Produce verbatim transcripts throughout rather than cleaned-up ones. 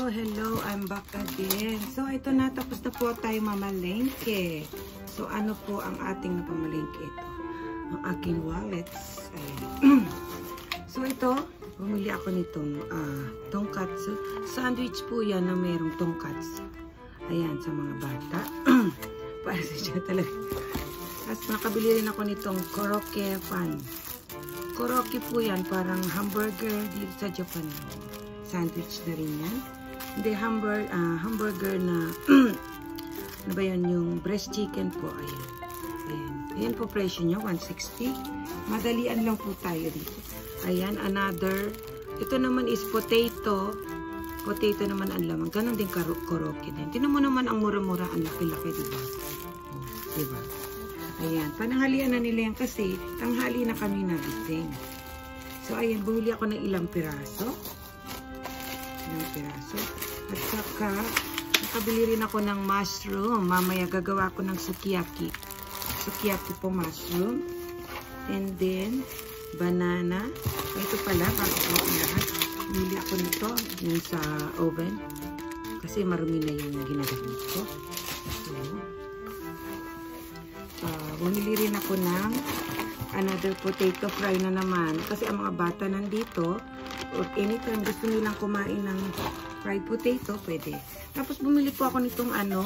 Hello, hello, I'm back again. So, ito na, tapos na po tayo mamalengke. So, ano po ang ating napamalengke ito? Ang aking wallets. Ayan. So, ito, bumili ako nitong uh, tonkatsu. Sandwich po yan na mayroong tonkatsu. Ayan, sa mga bata. Para sa siya talaga. Tapos, nakabili rin ako nitong koroke pan. Koroke po yan, parang hamburger dito sa Japan. Sandwich na rin yan. Hindi, hamburger, uh, hamburger na, ano ba yan, yung breast chicken po. Ayan. Ayan. Ayan po presyo nyo, one sixty. Madalian lang po tayo dito. Ayan, another. Ito naman is potato. Potato naman ang laman. Ganon din koroke din. Tinan mo naman ang mura-mura, ang laki-laki, diba? Oh, diba? Ayan, pananghalian na nila yan kasi tanghali na kami nagising. So, ayan, bumili ako ng ilang piraso. Ilang piraso. At saka, nakabili rin ako ng mushroom. Mamaya gagawa ko ng sukiyaki. Sukiyaki po mushroom. And then, banana. Ito pala, bago ko ang lahat. Bumili ako nito, yung sa oven. Kasi marumi na yung ginagamit ko. So, Uh, bumili rin ako ng another potato fry na naman kasi ang mga bata nandito or anytime gusto nilang kumain ng fried potato, pwede. Tapos bumili po ako nitong ano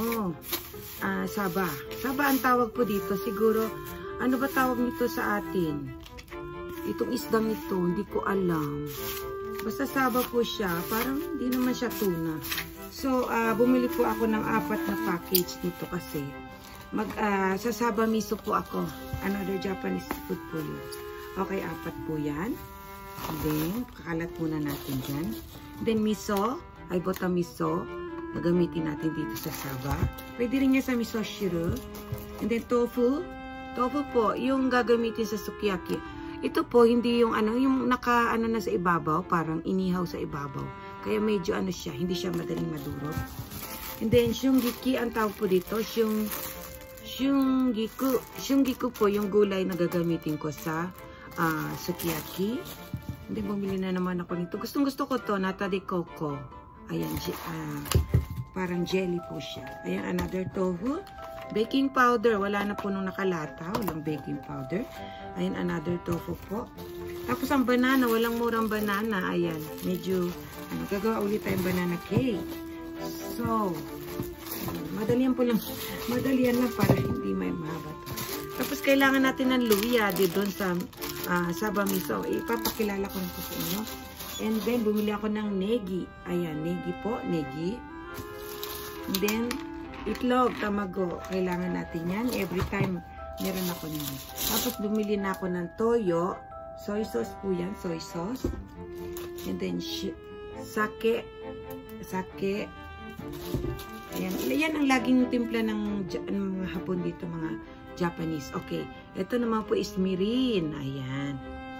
uh, saba. Saba ang tawag po dito. Siguro, ano ba tawag nito sa atin? Itong isdang ito, hindi ko alam. Basta saba po siya. Parang hindi naman siya tuna. So, uh, bumili po ako ng apat na package nito kasi Mag, uh, sa Saba miso po ako. Another Japanese food po yun. Okay, apat po yan. Then, kakalat muna natin dyan. Then, miso. Ay, bota miso. Nagamitin natin dito sa Saba. Pwede rin niya sa miso shiro. And then, tofu. Tofu po, yung gagamitin sa sukiyaki. Ito po, hindi yung ano, yung naka, ano na sa ibabaw. Parang inihaw sa ibabaw. Kaya medyo ano siya, hindi siya madaling madurog. And then, shungiki, ang tawag po dito, yung Shungiku. Shungiku po yung gulay na gagamitin ko sa uh, sukiyaki. Hindi, bumili na naman ako nito. Gustong gusto ko to, nata de coco. Ayan, uh, parang jelly po siya. Ayan, another tofu. Baking powder, wala na po nung nakalata. Walang baking powder. Ayan, another tofu po. Tapos ang banana, walang murang banana. Ayan, medyo, ano, gagawa ulit tayong banana cake. So, madalian po lang, madalian lang para hindi may mahaba. Tapos kailangan natin ng luya di doon sa uh, Saba miso. Ipapakilala ko na po sa inyo. And then bumili ako ng negi. Ayan, negi po, negi. And then itlog, tamago. Kailangan natin yan. Every time meron ako niyan. Tapos bumili na ako ng toyo. Soy sauce po yan, soy sauce. And then sake, sake. Ayan, yan ang laging timpla ng, ng mga Hapon dito, mga Japanese. Okay, ito naman po is mirin. Ayan.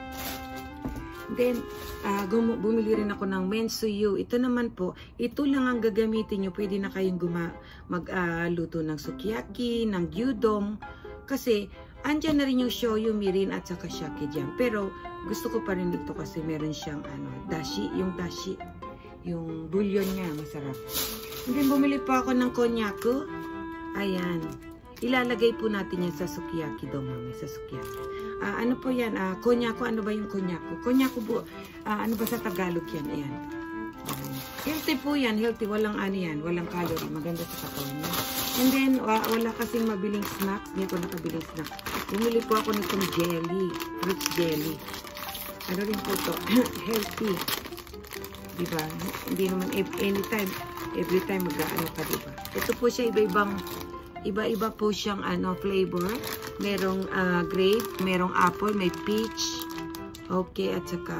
Then, uh, bumili rin ako ng mensuyu. Ito naman po, ito lang ang gagamitin nyo. Pwede na kayong magluto uh, ng sukiyaki, ng gyudon. Kasi, andyan na rin yung shoyu, mirin, at saka sake dyan. Pero, gusto ko pa rin dito kasi meron siyang ano, dashi, yung dashi. Yung bouillon niya, masarap. And then, bumili po ako ng konnyaku. Ayan. Ilalagay po natin yan sa sukiyaki daw, mami. Sa sukiyaki. Uh, ano po yan? Uh, konnyaku. Ano ba yung konnyaku? Konnyaku po. Uh, ano ba sa Tagalog yan? Ayan. Um, healthy po yan. Healthy. Walang ano yan. Walang calorie. Maganda sa katawan niya. And then, uh, wala kasing mabiling snacks. Hindi ko nakabiling snacks. Bumili po ako nitong jelly. Fruits jelly. Ano rin po to? Healthy. Diba? Hindi naman anytime. Every time mag-ano ka, diba? Ito po siya, iba-ibang, iba-iba po siyang ano, flavor. Merong uh, grape, merong apple, may peach. Okay, at saka,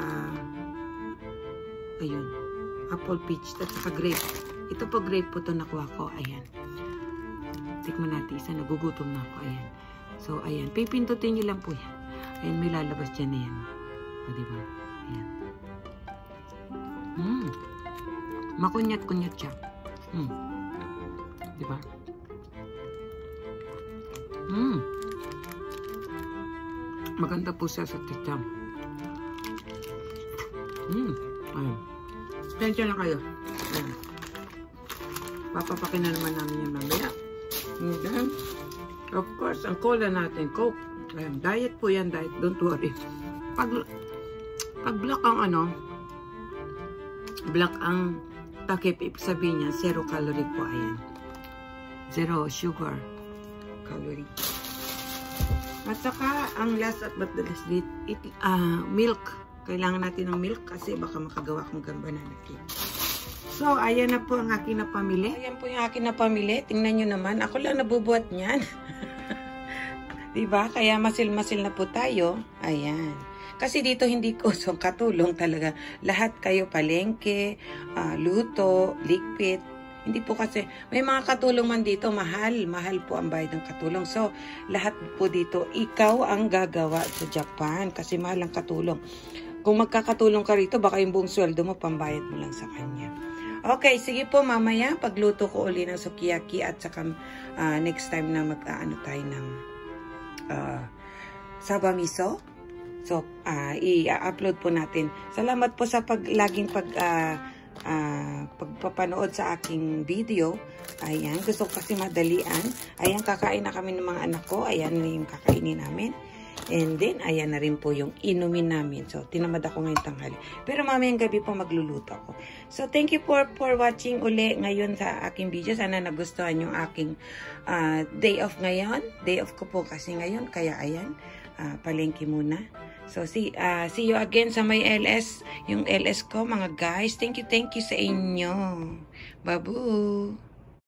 ayun, apple, peach, at saka grape. Ito po, grape po ito nakuha ko. Ayan. Tikman natin isa, nagugutom na ako. Ayan. So, ayan. Pipindutin nyo lang po yan. Ayan, may lalabas dyan na yan. O, diba? Ayan. Mmm. Makunyat-kunyat siya. Hmm. Diba? Hmm. Maganda po siya sa titam. Hmm. Ayun. Tensya na kayo. Ayun. Papapakin na naman namin yan mamaya. And then, of course, ang cola natin, Coke. Ayan, diet po yan, diet. Don't worry. Pag, pag black ang ano, black ang takip, ibig sabihin niya, zero calorie po. Ayan. Zero sugar calorie. At saka, ang last at but the least, it, uh, milk. Kailangan natin ng milk kasi baka makagawa kong banana cake. So, ayan na po ang aking napamili. Ayan po yung aking napamili. Tingnan nyo naman. Ako lang nabubuhat niyan. Diba? Kaya masil-masil na po tayo. Ayan. Kasi dito hindi ko so katulong talaga. Lahat kayo palengke, uh, luto, ligpit. Hindi po kasi, may mga katulong man dito, mahal. Mahal po ang bayad ng katulong. So, lahat po dito, ikaw ang gagawa sa Japan. Kasi mahal ang katulong. Kung magkakatulong ka rito, baka yung buong sweldo mo, pambayad mo lang sa kanya. Okay, sige po mamaya, pagluto ko uli ng sukiyaki at saka uh, next time na mag-ano tayo ng Uh, saba miso. So, uh, i-upload po natin. Salamat po sa pag, laging pag, uh, uh, pagpapanood sa aking video. Ayan, gusto ko kasi madalian. Ayan, kakain na kami ng mga anak ko. Ayan na yung kakainin namin. And then, ayan na rin po yung inumin namin. So, tinamad ako ngayong tanghali. Pero mamayang gabi po magluluto ako. So, thank you for, for watching uli ngayon sa aking video. Sana nagustuhan yung aking uh, day off ngayon. Day off ko po kasi ngayon. Kaya, ayan, uh, palengke muna. So, see, uh, see you again sa may L S. Yung L S ko, mga guys. Thank you, thank you sa inyo. Babu!